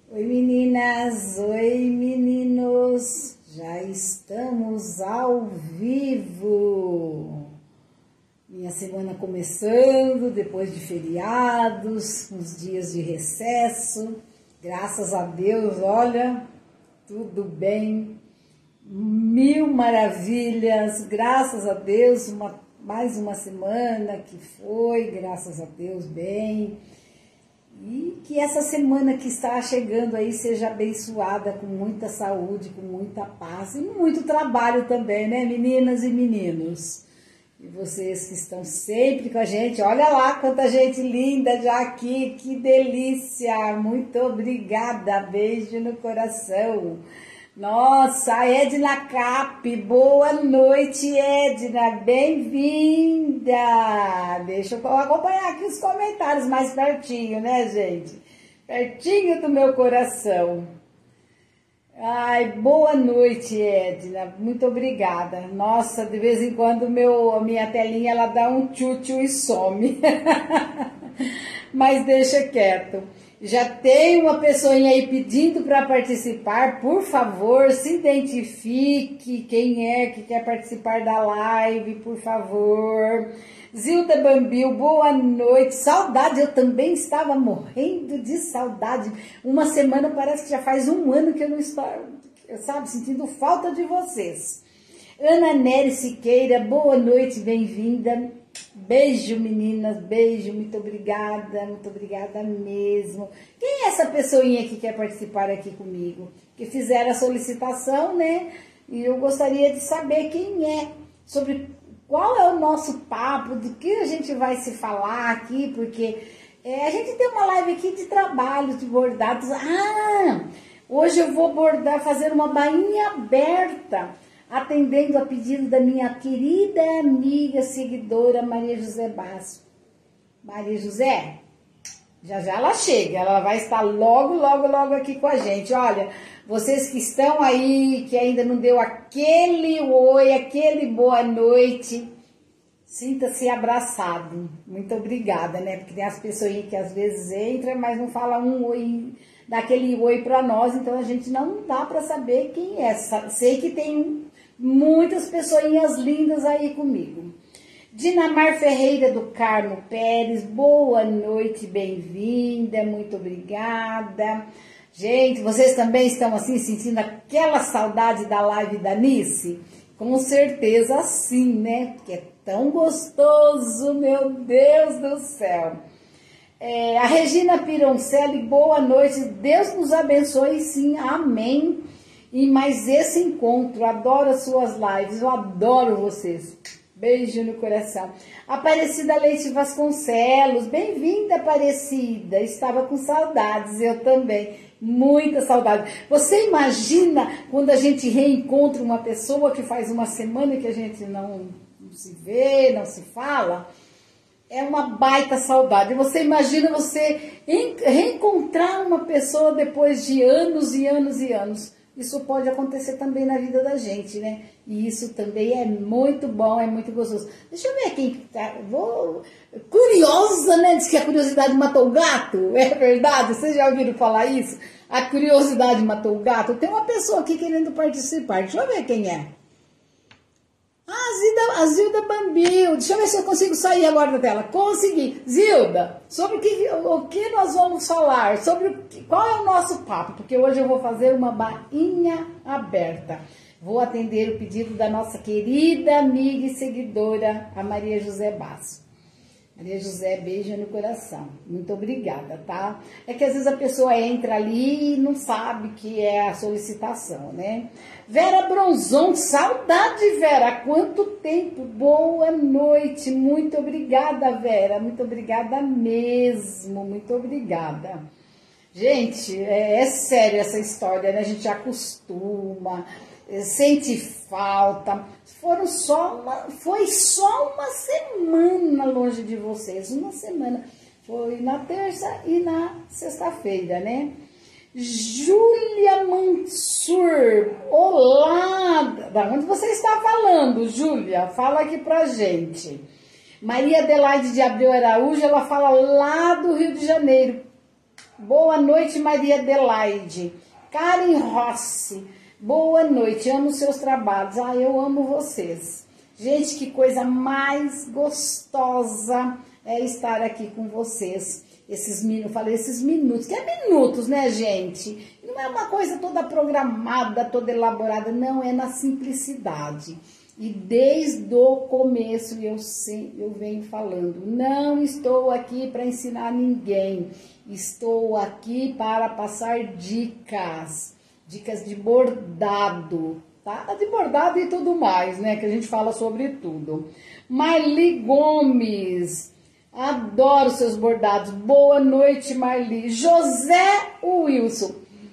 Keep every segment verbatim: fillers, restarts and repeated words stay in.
Oi meninas, oi meninos, já estamos ao vivo. Minha semana começando, depois de feriados, uns dias de recesso, graças a Deus, olha, tudo bem, mil maravilhas, graças a Deus, uma, mais uma semana que foi, graças a Deus, bem. E que essa semana que está chegando aí seja abençoada com muita saúde, com muita paz e muito trabalho também, né, meninas e meninos? E vocês que estão sempre com a gente, olha lá quanta gente linda já aqui, que delícia! Muito obrigada, beijo no coração. Nossa, a Edna Cap, boa noite, Edna, bem-vinda! Deixa eu acompanhar aqui os comentários mais pertinho, né, gente? Pertinho do meu coração. Ai, boa noite, Edna, muito obrigada. Nossa, de vez em quando meu, a minha telinha ela dá um tchutchu e some. Mas deixa quieto. Já tem uma pessoinha aí pedindo para participar, por favor, se identifique, quem é que quer participar da live, por favor. Zilda Bambil, boa noite, saudade, eu também estava morrendo de saudade, uma semana, parece que já faz um ano que eu não estou, sabe, sentindo falta de vocês. Ana Nery Siqueira, boa noite, bem-vinda. Beijo, meninas, beijo, muito obrigada, muito obrigada mesmo. Quem é essa pessoinha que quer participar aqui comigo? Que fizeram a solicitação, né? E eu gostaria de saber quem é, sobre qual é o nosso papo, do que a gente vai se falar aqui, porque é, a gente tem uma live aqui de trabalho, de bordados. Ah, hoje eu vou bordar, fazer uma bainha aberta, atendendo a pedido da minha querida amiga, seguidora, Maria José Basso. Maria José, já já ela chega, ela vai estar logo, logo, logo aqui com a gente. Olha, vocês que estão aí, que ainda não deu aquele oi, aquele boa noite, sinta-se abraçado. Muito obrigada, né? Porque tem as pessoas que às vezes entram, mas não falam um oi, daquele oi para nós, então a gente não dá para saber quem é. Sei que tem muitas pessoinhas lindas aí comigo. Dinamar Ferreira do Carmo Pérez, boa noite, bem-vinda, muito obrigada. Gente, vocês também estão assim sentindo aquela saudade da live da Nice? Com certeza sim, né? Porque é tão gostoso, meu Deus do céu. É, a Regina Pironcelli, boa noite, Deus nos abençoe, sim, amém. E mais esse encontro, adoro as suas lives, eu adoro vocês. Beijo no coração. Aparecida Leite Vasconcelos, bem-vinda, Aparecida. Estava com saudades, eu também, muita saudade. Você imagina quando a gente reencontra uma pessoa que faz uma semana que a gente não, não se vê, não se fala? É uma baita saudade. Você imagina você reencontrar uma pessoa depois de anos e anos e anos. Isso pode acontecer também na vida da gente, né? E isso também é muito bom, é muito gostoso. Deixa eu ver quem tá. Vou... Curiosa, né? Diz que a curiosidade matou o gato. É verdade? Vocês já ouviram falar isso? A curiosidade matou o gato. Tem uma pessoa aqui querendo participar. Deixa eu ver quem é. Ah, Zilda, a Zilda Bambil. Deixa eu ver se eu consigo sair agora da tela. Consegui. Zilda, sobre o que, o que nós vamos falar? Sobre o que, qual é o nosso papo? Porque hoje eu vou fazer uma bainha aberta. Vou atender o pedido da nossa querida amiga e seguidora, a Maria José Basso. Maria José, beijo no coração. Muito obrigada, tá? É que às vezes a pessoa entra ali e não sabe que é a solicitação, né? Vera Bronzon, saudade, Vera. Quanto tempo? Boa noite. Muito obrigada, Vera. Muito obrigada mesmo. Muito obrigada. Gente, é, é sério essa história, né? A gente acostuma, sente falta. Foram só uma, foi só uma semana longe de vocês, uma semana. Foi na terça e na sexta-feira, né? Júlia Mansur, olá! Da onde você está falando, Júlia? Fala aqui pra gente. Maria Adelaide de Abreu Araújo, ela fala lá do Rio de Janeiro. Boa noite, Maria Adelaide. Karen Rossi. Boa noite, amo seus trabalhos. Ah, eu amo vocês. Gente, que coisa mais gostosa é estar aqui com vocês. Esses minutos, falei esses minutos, que é minutos, né, gente? Não é uma coisa toda programada, toda elaborada, não, é na simplicidade. E desde o começo eu, sempre, eu venho falando, não estou aqui para ensinar ninguém, estou aqui para passar dicas, dicas de bordado, tá? De bordado e tudo mais, né, que a gente fala sobre tudo. Marli Gomes, adoro seus bordados, boa noite, Marli. José Wilson,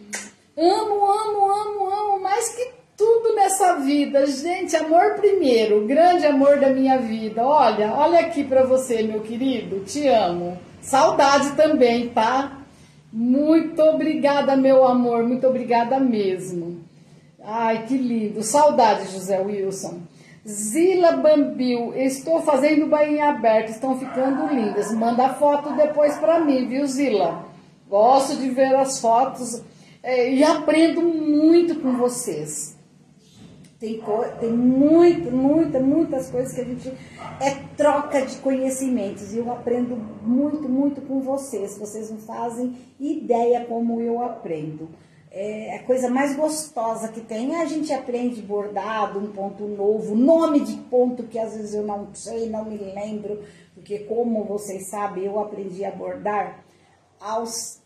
amo, amo, amo, amo, mais que tudo nessa vida, gente, amor primeiro, grande amor da minha vida. Olha, olha aqui pra você, meu querido, te amo. Saudade também, tá? Muito obrigada, meu amor, muito obrigada mesmo. Ai, que lindo, saudade, José Wilson. Zila Bambil, estou fazendo bainha aberta, estão ficando lindas. Manda foto depois pra mim, viu, Zila? Gosto de ver as fotos é, e aprendo muito com vocês. Tem, tem muita, muita, muitas coisas que a gente é troca de conhecimentos e eu aprendo muito, muito com vocês. Vocês não fazem ideia como eu aprendo. É a coisa mais gostosa que tem. A gente aprende bordado, um ponto novo, nome de ponto que às vezes eu não sei, não me lembro, porque como vocês sabem, eu aprendi a bordar aos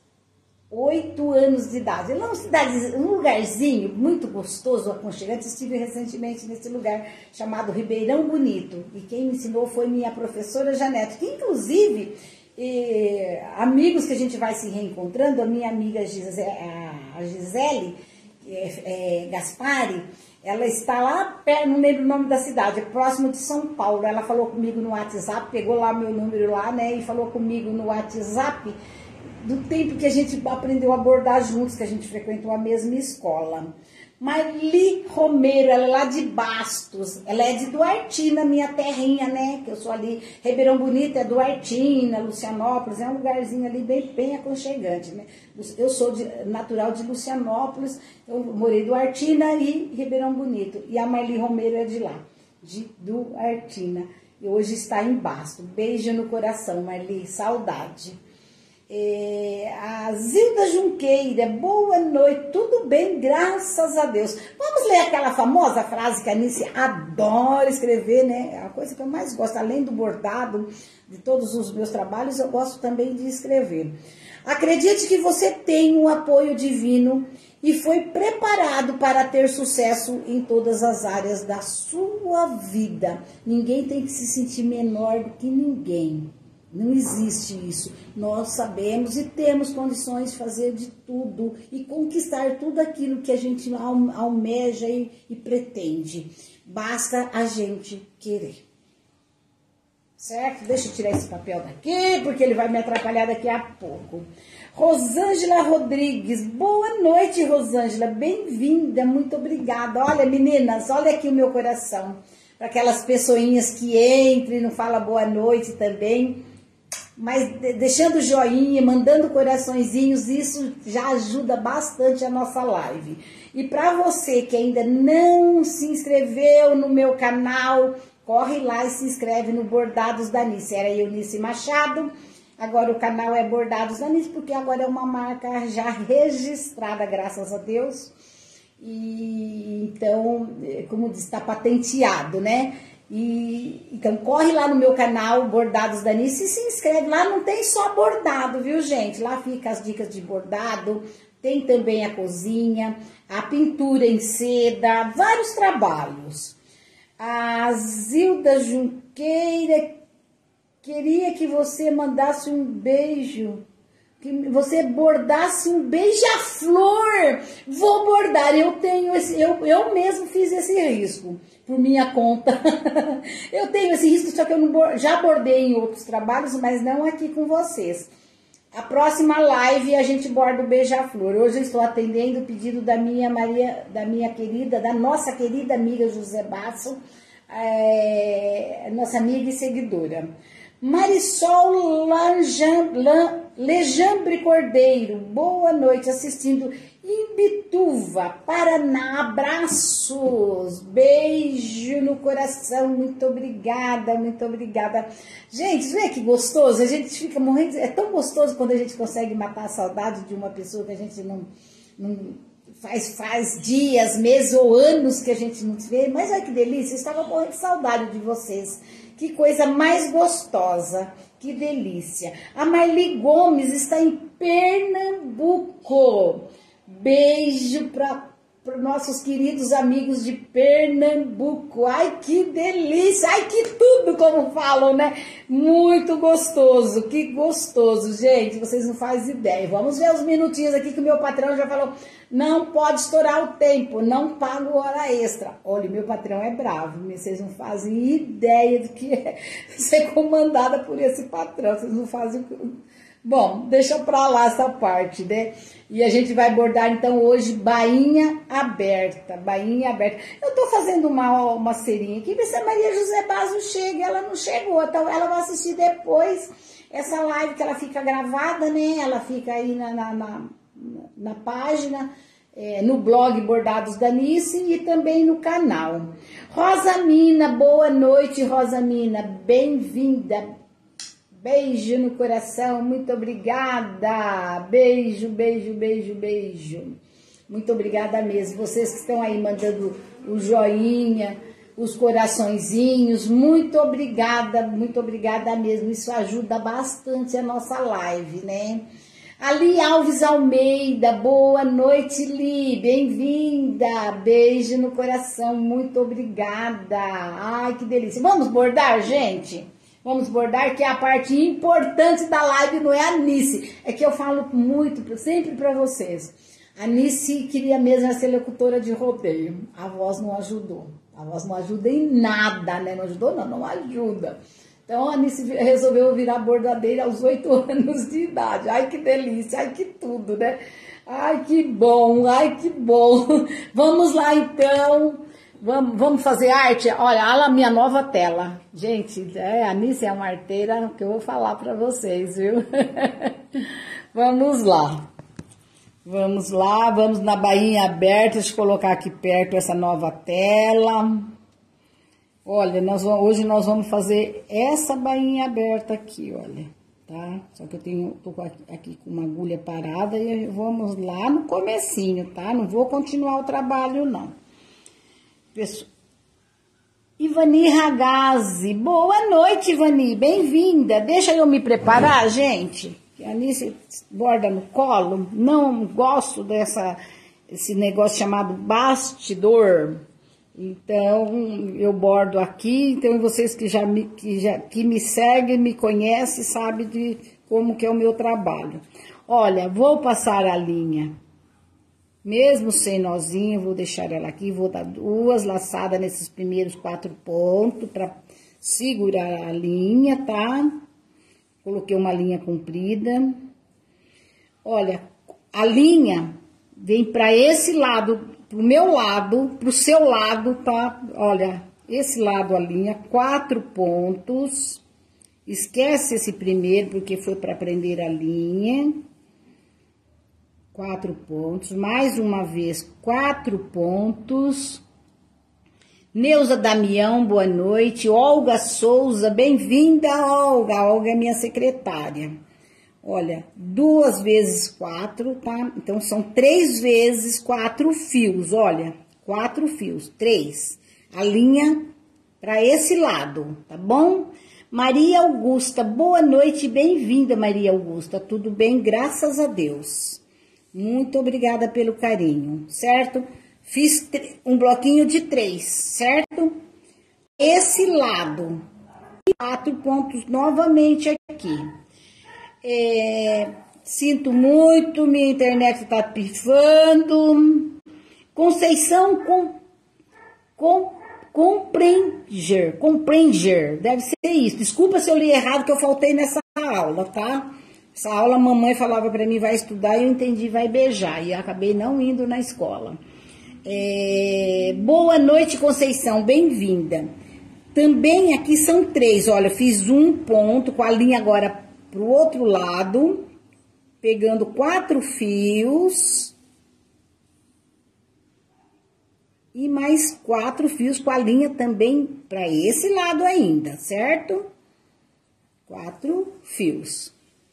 oito anos de idade. Lá um lugarzinho muito gostoso, aconchegante. Estive recentemente nesse lugar chamado Ribeirão Bonito. E quem me ensinou foi minha professora Janete, que inclusive, eh, amigos que a gente vai se reencontrando, a minha amiga Gisele, a Gisele é, é, Gaspari, ela está lá perto, não lembro o nome da cidade, próximo de São Paulo. Ela falou comigo no WhatsApp, pegou lá meu número lá, né, e falou comigo no WhatsApp do tempo que a gente aprendeu a bordar juntos, que a gente frequentou a mesma escola. Marli Romero, ela é lá de Bastos, ela é de Duartina, minha terrinha, né, que eu sou ali, Ribeirão Bonito é Duartina, Lucianópolis, é um lugarzinho ali bem, bem aconchegante, né. Eu sou de, natural de Lucianópolis, eu morei em Duartina e Ribeirão Bonito, e a Marli Romero é de lá, de Duartina, e hoje está em Bastos. Beijo no coração, Marli, saudade. É, a Zilda Junqueira, boa noite, tudo bem, graças a Deus. Vamos ler aquela famosa frase que a Anice adora escrever, né? É a coisa que eu mais gosto, além do bordado, de todos os meus trabalhos, eu gosto também de escrever. Acredite que você tem um apoio divino e foi preparado para ter sucesso em todas as áreas da sua vida. Ninguém tem que se sentir menor do que ninguém. Não existe isso. Nós sabemos e temos condições de fazer de tudo e conquistar tudo aquilo que a gente almeja e, e pretende. Basta a gente querer. Certo? Deixa eu tirar esse papel daqui, porque ele vai me atrapalhar daqui a pouco. Rosângela Rodrigues. Boa noite, Rosângela. Bem-vinda, muito obrigada. Olha, meninas, olha aqui o meu coração. Para aquelas pessoinhas que entram e não falam boa noite também. Mas deixando joinha, mandando coraçõezinhos, isso já ajuda bastante a nossa live. E para você que ainda não se inscreveu no meu canal, corre lá e se inscreve no Bordados da Anice. Era Eunice Machado, agora o canal é Bordados da Anice, porque agora é uma marca já registrada, graças a Deus. E então, como diz, está patenteado, né? E, então corre lá no meu canal Bordados da Anice e se inscreve. Lá não tem só bordado, viu, gente? Lá fica as dicas de bordado, tem também a cozinha, a pintura em seda, vários trabalhos. A Zilda Junqueira queria que você mandasse um beijo, que você bordasse um beija-flor. Vou bordar, eu tenho esse, eu, eu mesmo fiz esse risco por minha conta. Eu tenho esse risco, só que eu não, já bordei em outros trabalhos, mas não aqui com vocês. A próxima live a gente borda o beija-flor. Hoje eu estou atendendo o pedido da minha Maria, da minha querida, da nossa querida amiga José Basso, é, nossa amiga e seguidora. Marisol Lanjam, Lan, Lejambre Cordeiro, boa noite, assistindo em Bituva, Paraná, abraços, beijo no coração, muito obrigada, muito obrigada. Gente, vê que gostoso, a gente fica morrendo, é tão gostoso quando a gente consegue matar a saudade de uma pessoa que a gente não, não faz, faz dias, meses ou anos que a gente não se vê, mas olha que delícia, eu estava morrendo de saudade de vocês. Que coisa mais gostosa, que delícia. A Marli Gomes está em Pernambuco. Beijo para os nossos queridos amigos de Pernambuco. Ai, que delícia. Ai, que tudo, como falam, né? Muito gostoso, que gostoso. Gente, vocês não fazem ideia. Vamos ver os minutinhos aqui que o meu patrão já falou. Não pode estourar o tempo, não pago hora extra. Olha, meu patrão é bravo, vocês não fazem ideia do que é ser comandada por esse patrão, vocês não fazem... Bom, deixa pra lá essa parte, né? E a gente vai bordar, então, hoje, bainha aberta, bainha aberta. Eu tô fazendo uma, uma cerinha aqui, ver se a Maria José Basso chega, ela não chegou, então ela vai assistir depois essa live que ela fica gravada, né? Ela fica aí na... na, na na página, é, no blog Bordados da Nice e também no canal. Rosa Mina, boa noite, Rosa Mina, bem-vinda, beijo no coração, muito obrigada, beijo, beijo, beijo, beijo, muito obrigada mesmo, vocês que estão aí mandando o joinha, os coraçõezinhos, muito obrigada, muito obrigada mesmo, isso ajuda bastante a nossa live, né? Ali Alves Almeida, boa noite, Li, bem-vinda, beijo no coração, muito obrigada, ai que delícia. Vamos bordar, gente? Vamos bordar, que é a parte importante da live, não é a Nice, é que eu falo muito, sempre para vocês. A Nice queria mesmo ser locutora de rodeio, a voz não ajudou, a voz não ajuda em nada, né? Não ajudou? Não, não ajuda. Então, a Anice resolveu virar bordadeira aos oito anos de idade. Ai, que delícia, ai, que tudo, né? Ai, que bom, ai, que bom. Vamos lá, então. Vamos, vamos fazer arte? Olha, olha a minha nova tela. Gente, é, a Anice é uma arteira que eu vou falar para vocês, viu? Vamos lá. Vamos lá, vamos na bainha aberta. Deixa eu colocar aqui perto essa nova tela. Olha, nós vamos, hoje nós vamos fazer essa bainha aberta aqui, olha, tá? Só que eu tenho, tô aqui, aqui com uma agulha parada e vamos lá no comecinho, tá? Não vou continuar o trabalho, não. Pessoal, Ivani Ragazzi, boa noite, Ivani, bem-vinda. Deixa eu me preparar, gente. A Anice borda no colo, não gosto dessa, esse negócio chamado bastidor. Então, eu bordo aqui, então vocês que já me, que já, que me seguem, me conhecem, sabem de como que é o meu trabalho. Olha, vou passar a linha, mesmo sem nozinho, vou deixar ela aqui, vou dar duas laçadas nesses primeiros quatro pontos para segurar a linha, tá? Coloquei uma linha comprida. Olha, a linha vem para esse lado, pro meu lado, pro seu lado, tá? Olha, esse lado a linha, quatro pontos. Esquece esse primeiro, porque foi para prender a linha. Quatro pontos. Mais uma vez, quatro pontos. Neuza Damião, boa noite. Olga Souza, bem-vinda, Olga. A Olga é minha secretária. Olha, duas vezes quatro, tá? Então, são três vezes quatro fios, olha, quatro fios, três. A linha para esse lado, tá bom? Maria Augusta, boa noite, bem-vinda, Maria Augusta. Tudo bem? Graças a Deus. Muito obrigada pelo carinho, certo? Fiz um bloquinho de três, certo? Esse lado, quatro pontos novamente aqui. É, sinto muito, minha internet tá pifando. Conceição com, com, compreender, compreender, deve ser isso. Desculpa se eu li errado, que eu faltei nessa aula, tá? Essa aula a mamãe falava pra mim, vai estudar, e eu entendi, vai beijar, e acabei não indo na escola. É, boa noite, Conceição, bem-vinda. Também aqui são três, olha, eu fiz um ponto com a linha agora pro outro lado, pegando quatro fios. E mais quatro fios com a linha também para esse lado ainda, certo? Quatro fios.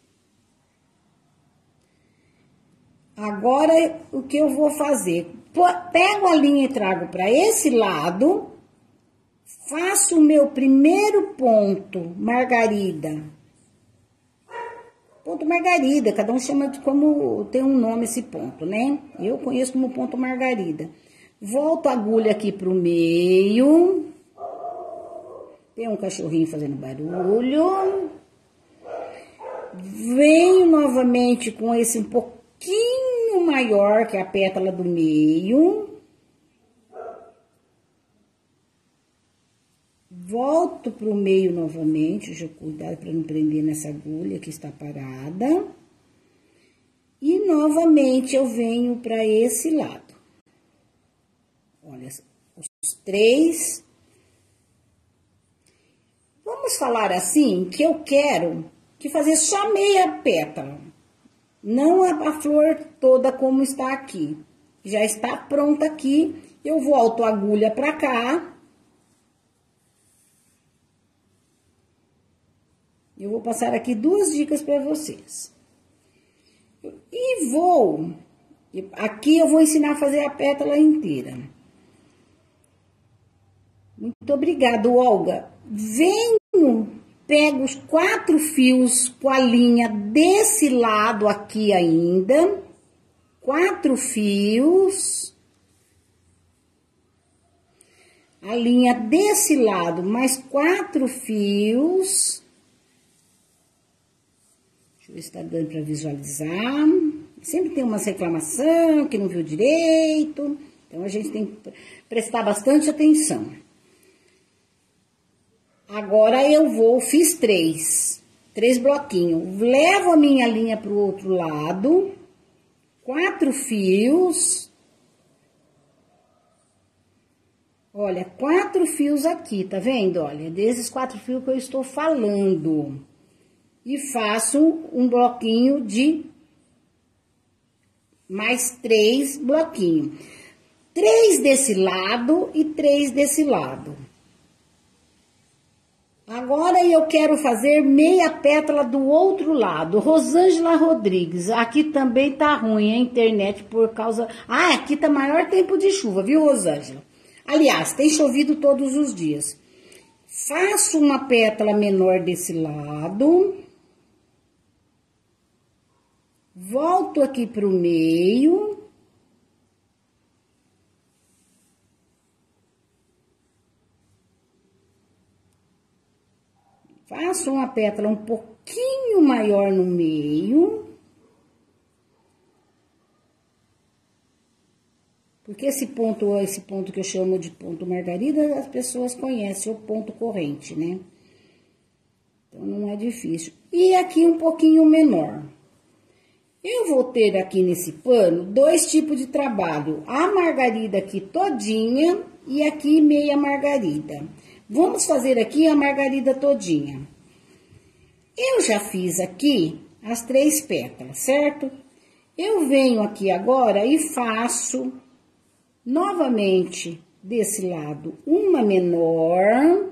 Agora, o que eu vou fazer? Pego a linha e trago para esse lado, faço o meu primeiro ponto, margarida. Ponto margarida, cada um chama de como, tem um nome esse ponto, né? Eu conheço como ponto margarida. Volto a agulha aqui pro meio. Tem um cachorrinho fazendo barulho. Venho novamente com esse um pouquinho maior que a pétala do meio. Volto pro meio novamente. Deixa eu cuidar para não prender nessa agulha que está parada. E novamente eu venho para esse lado. Olha, os três. Vamos falar assim, que eu quero que fazer só meia pétala. Não a, a flor toda como está aqui. Já está pronta aqui. Eu volto a agulha para cá. Eu vou passar aqui duas dicas para vocês. E vou... Aqui eu vou ensinar a fazer a pétala inteira. Muito obrigada, Olga. Venho, pego os quatro fios com a linha desse lado aqui ainda. Quatro fios. A linha desse lado, mais quatro fios. Deixa eu ver se tá dando para visualizar. Sempre tem umas reclamação que não viu direito. Então, a gente tem que prestar bastante atenção. Agora, eu vou, fiz três, três bloquinhos. Levo a minha linha pro outro lado, quatro fios. Olha, quatro fios aqui, tá vendo? Olha, desses quatro fios que eu estou falando. E faço um bloquinho de mais três bloquinhos. Três desse lado e três desse lado. Agora eu quero fazer meia pétala do outro lado. Rosângela Rodrigues, aqui também tá ruim a internet por causa... Ah, aqui tá maior tempo de chuva, viu, Rosângela? Aliás, tem chovido todos os dias. Faço uma pétala menor desse lado. Volto aqui pro meio. Faço uma pétala um pouquinho maior no meio. Porque esse ponto, esse ponto que eu chamo de ponto margarida, as pessoas conhecem o ponto corrente, né? Então, não é difícil. E aqui um pouquinho menor. Eu vou ter aqui nesse pano dois tipos de trabalho. A margarida aqui todinha e aqui meia margarida. Vamos fazer aqui a margarida todinha. Eu já fiz aqui as três pétalas, certo? Eu venho aqui agora e faço novamente desse lado uma menor.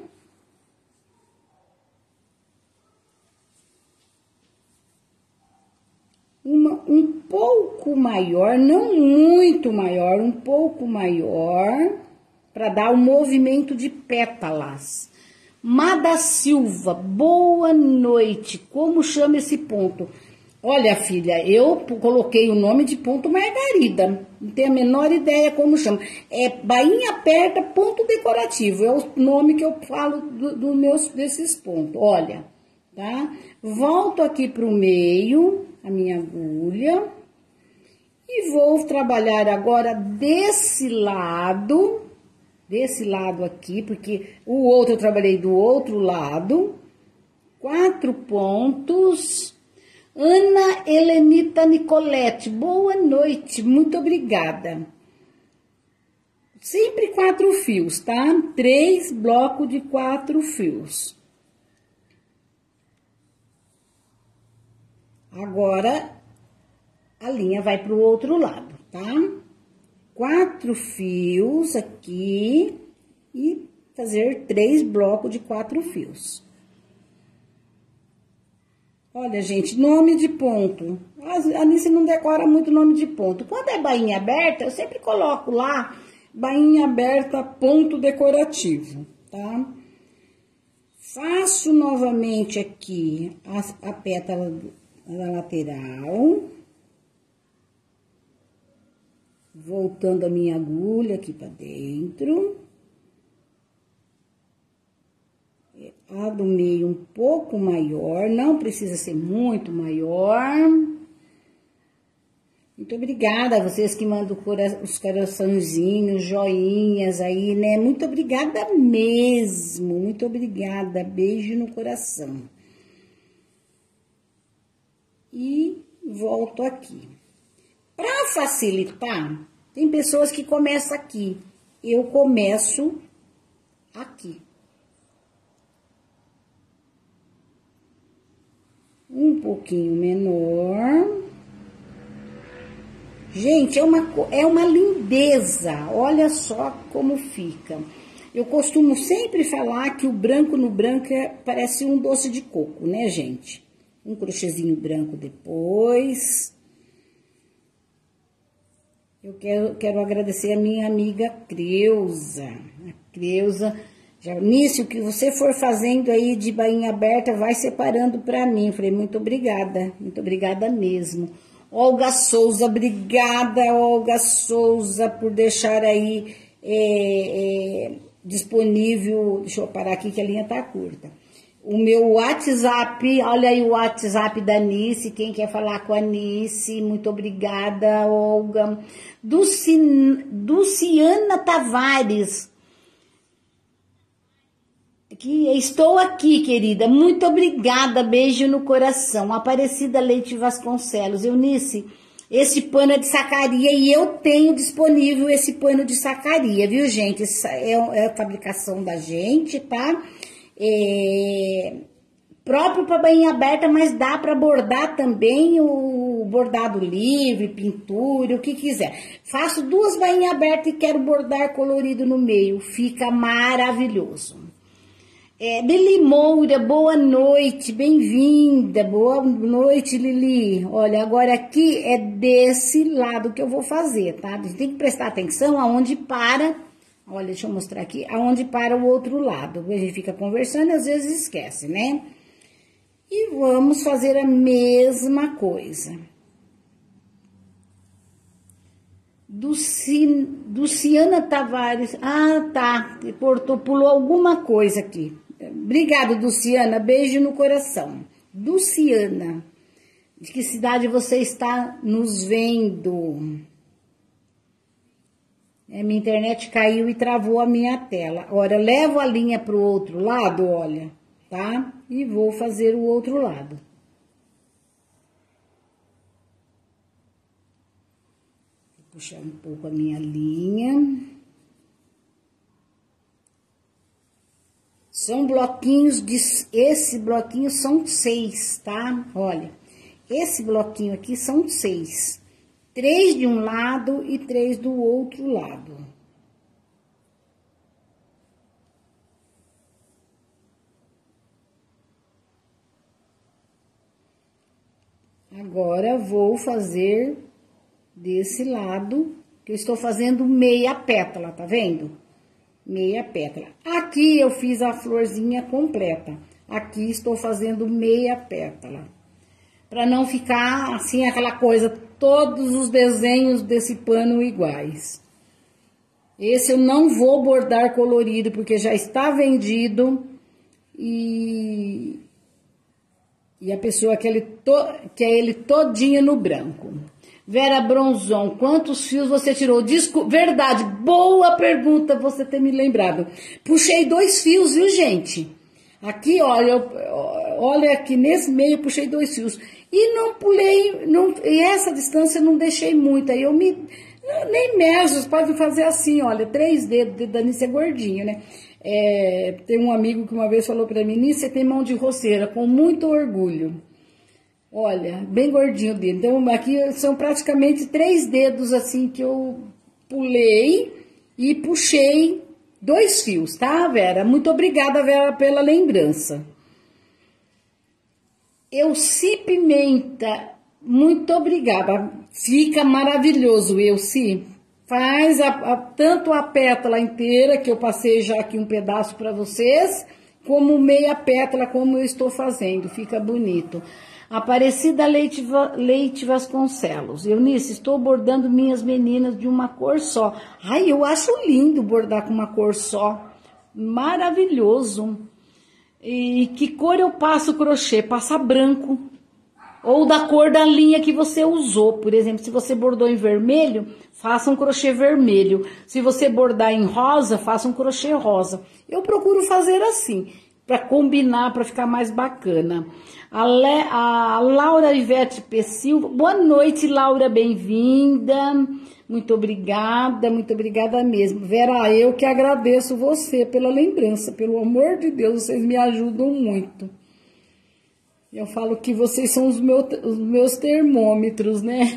Uma um pouco maior, não muito maior, um pouco maior, para dar o movimento de pétalas. Mada Silva, boa noite. Como chama esse ponto? Olha, filha, eu coloquei o nome de ponto margarida. Não tenho a menor ideia como chama. É bainha aperta ponto decorativo. É o nome que eu falo do, do meus, desses pontos. Olha, tá? Volto aqui pro meio, a minha agulha. E vou trabalhar agora desse lado, desse lado aqui, porque o outro eu trabalhei do outro lado. Quatro pontos. Ana Helenita Nicolete, boa noite, muito obrigada. sempre quatro fios, tá? Três blocos de quatro fios. Agora, a linha vai pro outro lado, tá? Quatro fios aqui e fazer três blocos de quatro fios. Olha, gente, nome de ponto. A Anice não decora muito nome de ponto. Quando é bainha aberta, eu sempre coloco lá, bainha aberta, ponto decorativo, tá? Faço novamente aqui a, a pétala da lateral. Voltando a minha agulha aqui pra dentro. A do meio um pouco maior, não precisa ser muito maior. Muito obrigada a vocês que mandam os coraçãozinhos, joinhas aí, né? Muito obrigada mesmo, muito obrigada. Beijo no coração. E volto aqui. Para facilitar, tem pessoas que começam aqui. Eu começo aqui. Um pouquinho menor. Gente, é uma, é uma lindeza. Olha só como fica. Eu costumo sempre falar que o branco no branco é, parece um doce de coco, né, gente? Um crochêzinho branco depois. Eu quero, quero agradecer a minha amiga Creuza. A Creuza... Já, nisso, o que você for fazendo aí de bainha aberta, vai separando para mim. Falei, muito obrigada, muito obrigada mesmo. Olga Souza, obrigada, Olga Souza, por deixar aí é, é, disponível. Deixa eu parar aqui que a linha tá curta. O meu WhatsApp, olha aí o WhatsApp da Anice, quem quer falar com a Anice, muito obrigada, Olga. Dulci, Dulciana Tavares. Que estou aqui, querida. Muito obrigada. Beijo no coração. Aparecida Leite Vasconcelos. Eunice, esse pano é de sacaria e eu tenho disponível esse pano de sacaria, viu, gente? Essa é, é a fabricação da gente, tá? É próprio para bainha aberta, mas dá para bordar também o bordado livre, pintura, o que quiser. Faço duas bainhas abertas e quero bordar colorido no meio. Fica maravilhoso. É, Lili Moura, boa noite, bem-vinda, boa noite, Lili. Olha, agora aqui é desse lado que eu vou fazer, tá? A gente tem que prestar atenção aonde para, olha, deixa eu mostrar aqui, aonde para o outro lado. A gente fica conversando e às vezes esquece, né? E vamos fazer a mesma coisa. Dulci, Dulciana Tavares, ah, tá, portou, pulou alguma coisa aqui. Obrigada, Dulciana. Beijo no coração. Dulciana, de que cidade você está nos vendo? É, minha internet caiu e travou a minha tela. Agora, eu levo a linha para o outro lado, olha, tá? E vou fazer o outro lado. Vou puxar um pouco a minha linha. São bloquinhos de... Esse bloquinho são seis, tá? Olha, esse bloquinho aqui são seis. Três de um lado e três do outro lado. Agora, vou fazer desse lado, que eu estou fazendo meia pétala, tá vendo? Meia pétala. Aqui eu fiz a florzinha completa. Aqui estou fazendo meia pétala. Para não ficar assim, aquela coisa, todos os desenhos desse pano iguais. Esse eu não vou bordar colorido, porque já está vendido. E, e a pessoa quer ele, to, quer ele todinho no branco. Vera Bronzon, quantos fios você tirou? Disco, verdade, boa pergunta você ter me lembrado. Puxei dois fios, viu, gente? Aqui, olha, eu, olha aqui nesse meio, puxei dois fios. E não pulei, não, e essa distância eu não deixei muito. Aí eu me, Nem mexe, você pode fazer assim, olha, três dedos, o dedo da Nícia é gordinho, né? É, tem um amigo que uma vez falou pra mim, Nícia, tem mão de roceira, com muito orgulho. Olha, bem gordinho o dedo. Então, aqui são praticamente três dedos, assim, que eu pulei e puxei dois fios, tá, Vera? Muito obrigada, Vera, pela lembrança. Elci Pimenta, muito obrigada. Fica maravilhoso, Elci. Faz a, a, tanto a pétala inteira, que eu passei já aqui um pedaço para vocês, como meia pétala, como eu estou fazendo. Fica bonito. Aparecida Leite, Leite Vasconcelos. Eunice, estou bordando minhas meninas de uma cor só. Ai, eu acho lindo bordar com uma cor só. Maravilhoso. E que cor eu passo crochê? Passa branco. Ou da cor da linha que você usou. Por exemplo, se você bordou em vermelho, faça um crochê vermelho. Se você bordar em rosa, faça um crochê rosa. Eu procuro fazer assim, para combinar, para ficar mais bacana. A, Le, a Laura Ivete P. Silva, boa noite, Laura, bem-vinda. Muito obrigada, muito obrigada mesmo. Vera, eu que agradeço você pela lembrança, pelo amor de Deus, vocês me ajudam muito. Eu falo que vocês são os meus, os meus termômetros, né?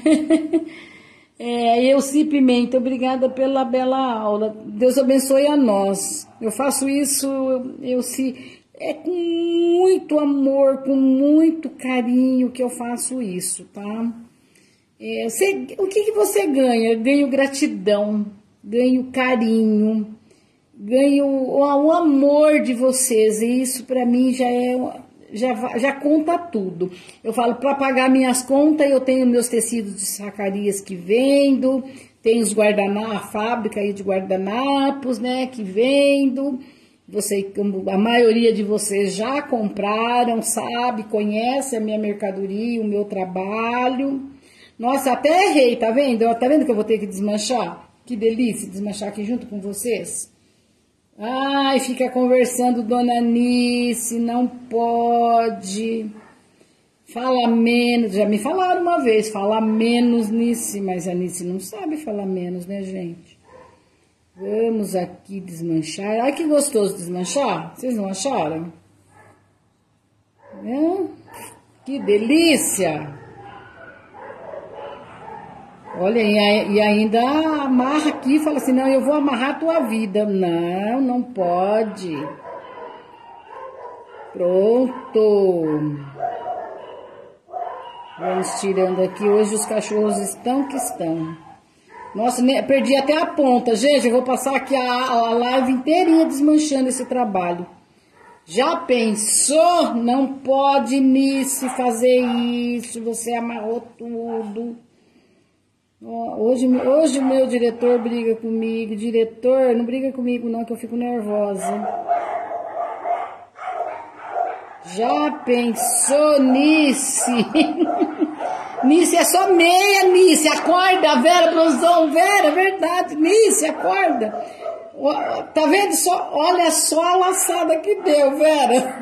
É, Elci Pimenta, obrigada pela bela aula. Deus abençoe a nós. Eu faço isso, Elci, é com muito amor, com muito carinho que eu faço isso, tá? É, você, o que, que você ganha? Ganho gratidão, ganho carinho, ganho o, o amor de vocês. E isso para mim já é... Já, já conta tudo. Eu falo, para pagar minhas contas, eu tenho meus tecidos de sacarias que vendo, tenho os guardanapos, a fábrica aí de guardanapos, né, que vendo. Você, a maioria de vocês já compraram, sabe, conhece a minha mercadoria, o meu trabalho. Nossa, até errei, tá vendo? Tá vendo que eu vou ter que desmanchar? Que delícia desmanchar aqui junto com vocês. Ai, fica conversando, dona Nice, não pode. Fala menos, já me falaram uma vez, fala menos, Nice, mas a Nice não sabe falar menos, né, gente? Vamos aqui desmanchar. Ai, que gostoso desmanchar, vocês não acharam? É? Que delícia! Olha, e ainda amarra aqui e fala assim, não, eu vou amarrar a tua vida. Não, não pode. Pronto. Vamos tirando aqui. Hoje os cachorros estão que estão. Nossa, perdi até a ponta. Gente, eu vou passar aqui a, a live inteirinha desmanchando esse trabalho. Já pensou? Não pode, Nice, fazer isso. Você amarrou tudo. Hoje, hoje o meu diretor briga comigo. Diretor, não briga comigo não, que eu fico nervosa. Já pensou, Nice? Nice, é só meia, Nice. Acorda, Vera Bronzão. Vera, verdade, Nice, acorda. Tá vendo só? Olha só a laçada que deu, Vera.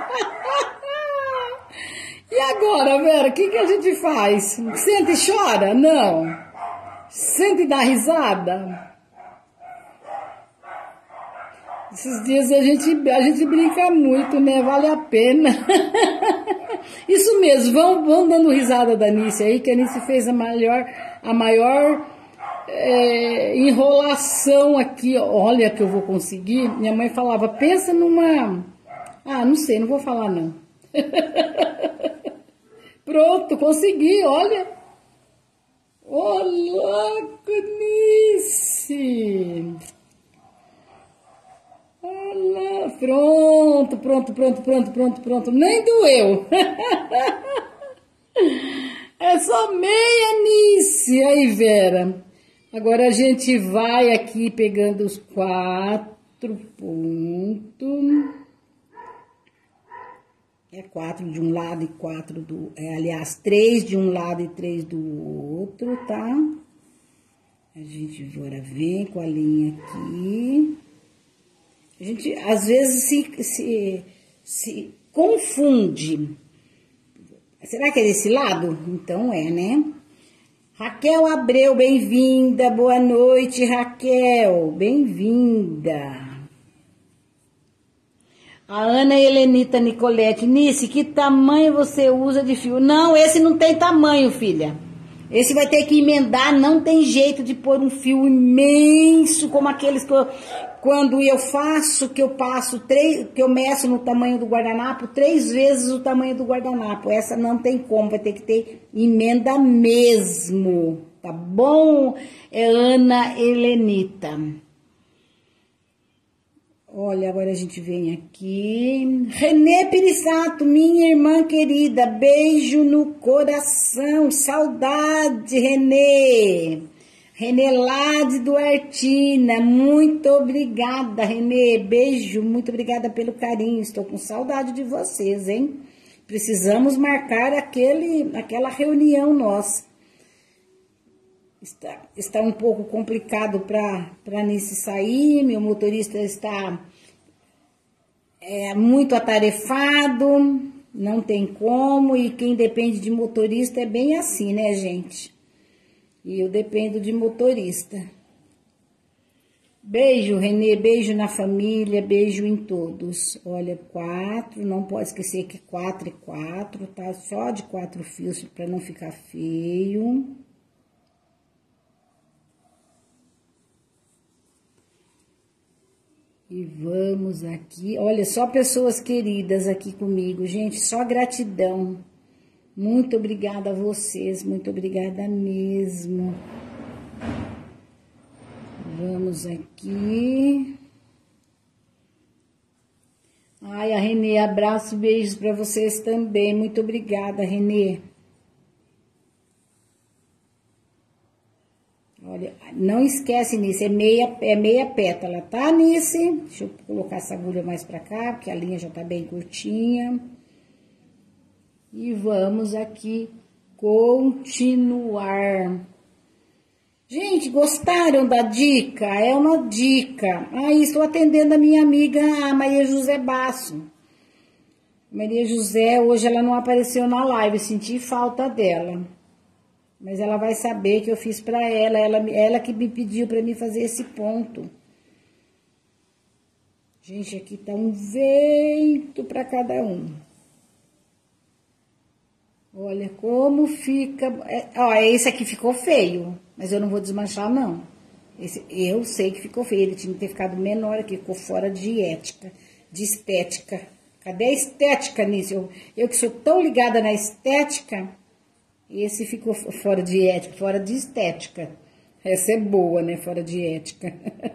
E agora, Vera, o que, que a gente faz? Senta e chora? Não. Senta e dá risada? Esses dias a gente, a gente brinca muito, né? Vale a pena. Isso mesmo, vão, vão dando risada da Nice aí, que a Nice fez a maior, a maior é, enrolação aqui. Olha que eu vou conseguir. Minha mãe falava, pensa numa... Ah, não sei, não vou falar não. Pronto, consegui, olha. Olá, Nice. Olá, pronto, pronto, pronto, pronto, pronto, pronto. Nem doeu. É só meia, Nice. Aí, Vera. Agora a gente vai aqui pegando os quatro pontos. É quatro de um lado e quatro do... É, aliás, três de um lado e três do outro, tá? A gente agora vem com a linha aqui. A gente, às vezes, se, se, se confunde. Será que é desse lado? Então, é, né? Raquel Abreu, bem-vinda. Boa noite, Raquel. Bem-vinda. A Ana Helenita Nicolete. Nice, que tamanho você usa de fio? Não, esse não tem tamanho, filha. Esse vai ter que emendar, não tem jeito de pôr um fio imenso, como aqueles que eu, quando eu faço, que eu passo, três, que eu meço no tamanho do guardanapo, três vezes o tamanho do guardanapo. Essa não tem como, vai ter que ter emenda mesmo, tá bom? É Ana Helenita. Olha, agora a gente vem aqui. Renê Pirissato, minha irmã querida, beijo no coração, saudade, Renê. Renê lá de Duartina, muito obrigada, Renê, beijo, muito obrigada pelo carinho, estou com saudade de vocês, hein? Precisamos marcar aquele, aquela reunião nossa. Está, está um pouco complicado para Nice sair, meu motorista está é, muito atarefado, não tem como, e quem depende de motorista é bem assim, né, gente? E eu dependo de motorista. Beijo, Renê, beijo na família, beijo em todos. Olha, quatro, não pode esquecer que quatro é quatro, tá? Só de quatro fios para não ficar feio. E vamos aqui, olha, só pessoas queridas aqui comigo, gente, só gratidão. Muito obrigada a vocês, muito obrigada mesmo. Vamos aqui. Ai, a Renê, abraço, beijos para vocês também, muito obrigada, Renê. Olha, não esquece, Nice, é meia, é meia pétala, tá, Nice? Deixa eu colocar essa agulha mais pra cá, porque a linha já tá bem curtinha. E vamos aqui continuar. Gente, gostaram da dica? É uma dica. Aí, estou atendendo a minha amiga a Maria José Basso. Maria José, hoje ela não apareceu na live, senti falta dela. Mas ela vai saber que eu fiz para ela, ela, ela que me pediu para mim fazer esse ponto. Gente, aqui tá um vento para cada um. Olha como fica... É, ó, esse aqui ficou feio, mas eu não vou desmanchar, não. Esse, eu sei que ficou feio, ele tinha que ter ficado menor aqui, ficou fora de ética, de estética. Cadê a estética nisso? Eu, eu que sou tão ligada na estética... Esse ficou fora de ética, fora de estética. Essa é boa, né? Fora de ética.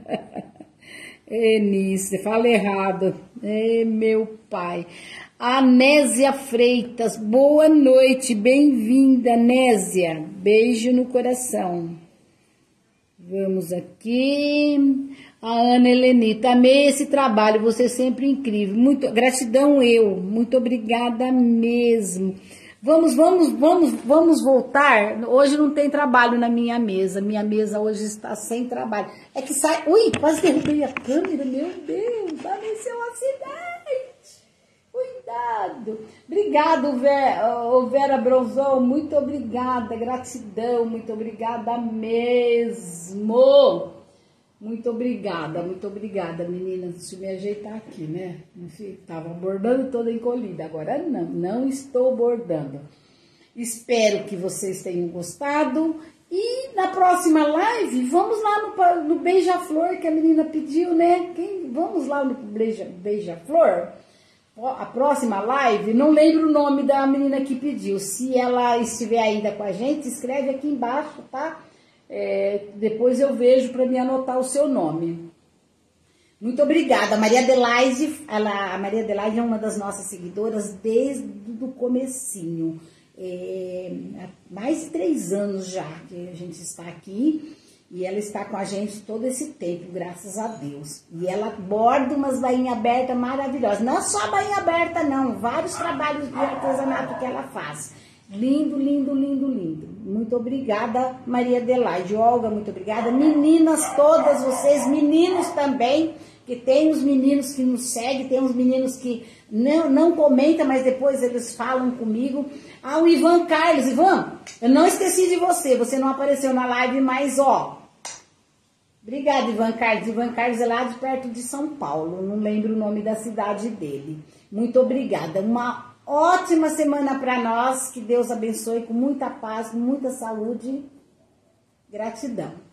É nisso, você fala errado. É meu pai. Anésia Freitas, boa noite, bem-vinda, Anésia. Beijo no coração. Vamos aqui. A Ana Helenita, amei esse trabalho, você é sempre incrível. Muito, gratidão eu, muito obrigada mesmo. Vamos, vamos, vamos, vamos voltar. Hoje não tem trabalho na minha mesa. Minha mesa hoje está sem trabalho. É que sai... Ui, quase derrubei a câmera. Meu Deus, vai ser um acidente. Cuidado. Obrigado, Vera, Vera Bronzão. Muito obrigada. Gratidão. Muito obrigada mesmo. Muito obrigada, muito obrigada, meninas. Deixa eu me ajeitar aqui, né? Estava bordando toda encolhida, agora não, não estou bordando. Espero que vocês tenham gostado. E na próxima live, vamos lá no, no Beija-Flor que a menina pediu, né? Quem, vamos lá no Beija, Beija-Flor? A próxima live, não lembro o nome da menina que pediu. Se ela estiver ainda com a gente, escreve aqui embaixo, tá? É, depois eu vejo para me anotar o seu nome. Muito obrigada, Maria Adelaide. Ela, a Maria Adelaide é uma das nossas seguidoras desde o comecinho. É, há mais de três anos já que a gente está aqui e ela está com a gente todo esse tempo, graças a Deus. E ela borda umas bainhas abertas maravilhosas. Não só bainha aberta, não. Vários trabalhos de artesanato que ela faz. Lindo, lindo, lindo, lindo. Muito obrigada, Maria Adelaide. Olga, muito obrigada. Meninas todas vocês, meninos também, porque tem os meninos que nos seguem, tem os meninos que não, não comentam, mas depois eles falam comigo. Ah, o Ivan Carlos. Ivan, eu não esqueci de você, você não apareceu na live, mas ó... Obrigada, Ivan Carlos. Ivan Carlos é lá de perto de São Paulo, não lembro o nome da cidade dele. Muito obrigada. Uma ótima semana para nós, que Deus abençoe com muita paz, muita saúde. Gratidão.